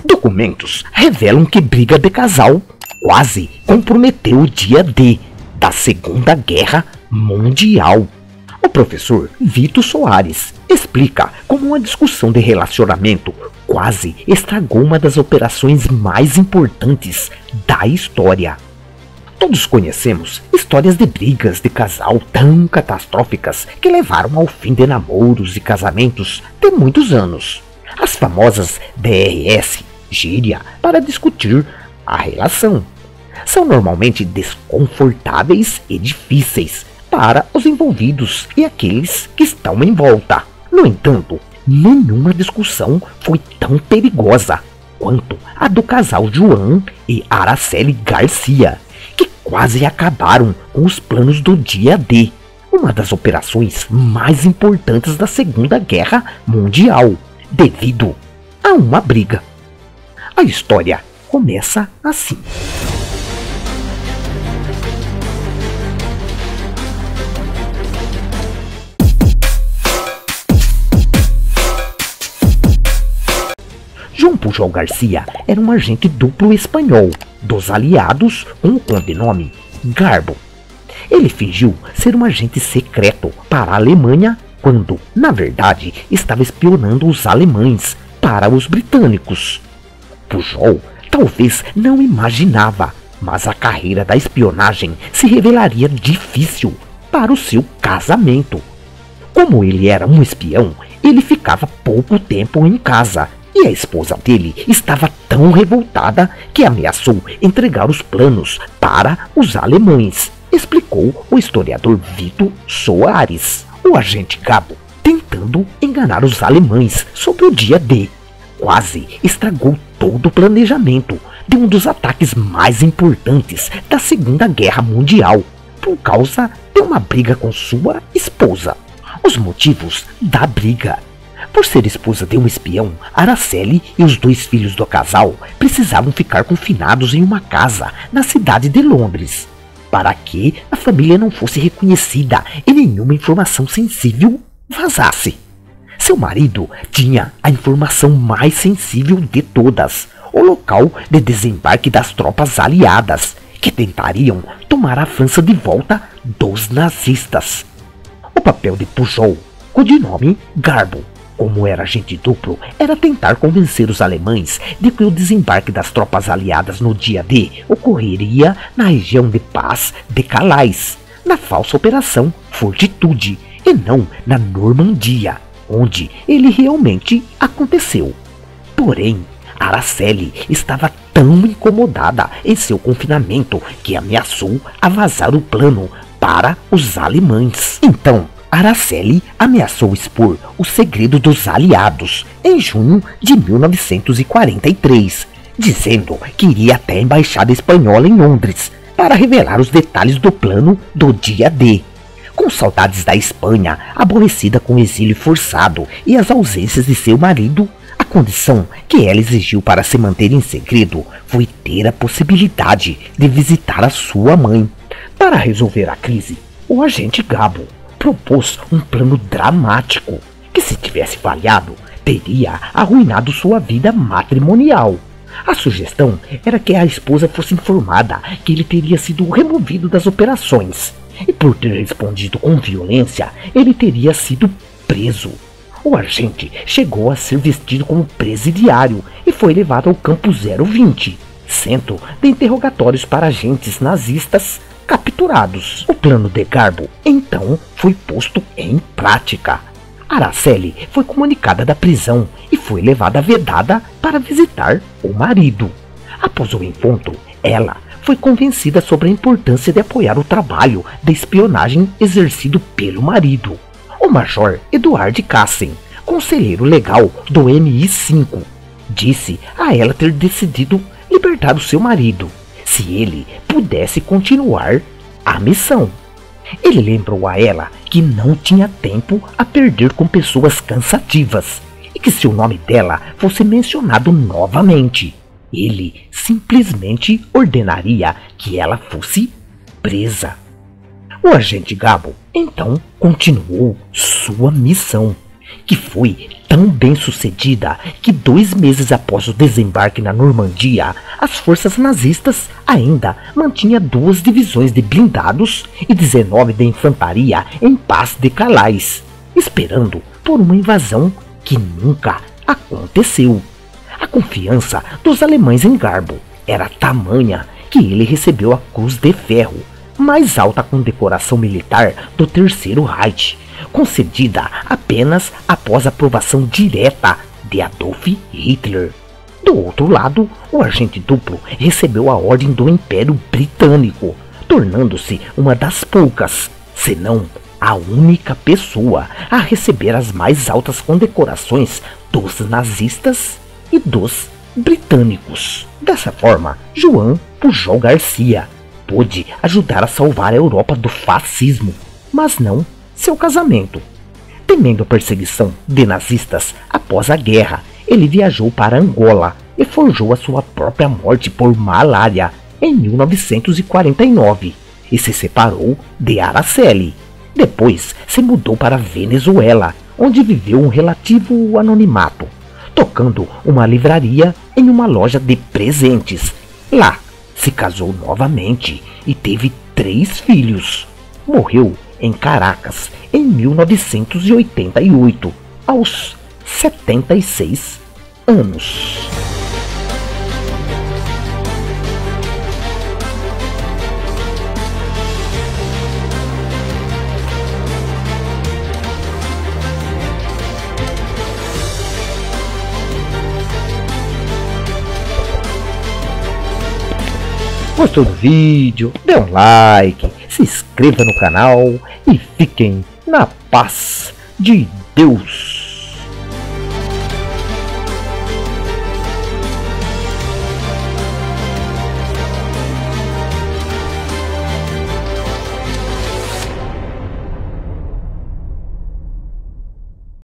Documentos revelam que briga de casal quase comprometeu o dia D da Segunda Guerra Mundial. O professor Vitor Soares explica como uma discussão de relacionamento quase estragou uma das operações mais importantes da história. Todos conhecemos histórias de brigas de casal tão catastróficas que levaram ao fim de namoros e casamentos de muitos anos. As famosas DRS, gíria para discutir a relação, são normalmente desconfortáveis e difíceis para os envolvidos e aqueles que estão em volta. No entanto, nenhuma discussão foi tão perigosa quanto a do casal João e Araceli Garcia, que quase acabaram com os planos do dia D, uma das operações mais importantes da Segunda Guerra Mundial, devido a uma briga. A história começa assim. João Pujol Garcia era um agente duplo espanhol dos aliados com o codinome Garbo. Ele fingiu ser um agente secreto para a Alemanha quando, na verdade, estava espionando os alemães para os britânicos. Pujol talvez não imaginava, mas a carreira da espionagem se revelaria difícil para o seu casamento. Como ele era um espião, ele ficava pouco tempo em casa e a esposa dele estava tão revoltada que ameaçou entregar os planos para os alemães, explicou o historiador Vitor Soares. O agente Gabo, tentando enganar os alemães sobre o dia D, quase estragou todo o planejamento de um dos ataques mais importantes da Segunda Guerra Mundial, por causa de uma briga com sua esposa. Os motivos da briga: por ser esposa de um espião, Araceli e os 2 filhos do casal precisavam ficar confinados em uma casa na cidade de Londres, para que a família não fosse reconhecida e nenhuma informação sensível vazasse. Seu marido tinha a informação mais sensível de todas: o local de desembarque das tropas aliadas, que tentariam tomar a França de volta dos nazistas. O papel de Pujol, codinome Garbo, como era agente duplo, era tentar convencer os alemães de que o desembarque das tropas aliadas no dia D ocorreria na região de paz de Calais, na falsa operação Fortitude, e não na Normandia, onde ele realmente aconteceu. Porém, Araceli estava tão incomodada em seu confinamento que ameaçou a vazar o plano para os alemães. Então, Araceli ameaçou expor o segredo dos aliados em junho de 1943, dizendo que iria até a embaixada espanhola em Londres para revelar os detalhes do plano do dia D. Com saudades da Espanha, aborrecida com o exílio forçado e as ausências de seu marido, a condição que ela exigiu para se manter em segredo foi ter a possibilidade de visitar a sua mãe. Para resolver a crise, o agente Gabo propôs um plano dramático que, se tivesse falhado, teria arruinado sua vida matrimonial. A sugestão era que a esposa fosse informada que ele teria sido removido das operações e, por ter respondido com violência, ele teria sido preso. O agente chegou a ser vestido como presidiário e foi levado ao campo 020, centro de interrogatórios para agentes nazistas capturados. O plano de Garbo, então, foi posto em prática. Araceli foi comunicada da prisão e foi levada vedada para visitar o marido. Após o encontro, ela foi convencida sobre a importância de apoiar o trabalho de espionagem exercido pelo marido, o Major Eduard Kassen, conselheiro legal do MI5. Disse a ela ter decidido libertar o seu marido, se ele pudesse continuar a missão. Ele lembrou a ela que não tinha tempo a perder com pessoas cansativas e que se o nome dela fosse mencionado novamente, ele simplesmente ordenaria que ela fosse presa. O agente Gabo então continuou sua missão. que foi tão bem sucedida que 2 meses após o desembarque na Normandia, as forças nazistas ainda mantinham 2 divisões de blindados e 19 de infantaria em Pas de Calais, esperando por uma invasão que nunca aconteceu. A confiança dos alemães em Garbo era tamanha que ele recebeu a Cruz de Ferro, mais alta condecoração militar do Terceiro Reich, concedida apenas após aprovação direta de Adolf Hitler. Do outro lado, o agente duplo recebeu a Ordem do Império Britânico, tornando-se uma das poucas, se não a única pessoa a receber as mais altas condecorações dos nazistas e dos britânicos. Dessa forma, João Pujol Garcia pôde ajudar a salvar a Europa do fascismo, mas não seu casamento. Temendo a perseguição de nazistas após a guerra, ele viajou para Angola e forjou a sua própria morte por malária em 1949 e se separou de Araceli. Depois se mudou para Venezuela, onde viveu um relativo anonimato, tocando uma livraria em uma loja de presentes. Lá, se casou novamente e teve 3 filhos. Morreu em Caracas em 1988, aos 76 anos. Gostou do vídeo? Dê um like, se inscreva no canal e fiquem na paz de Deus.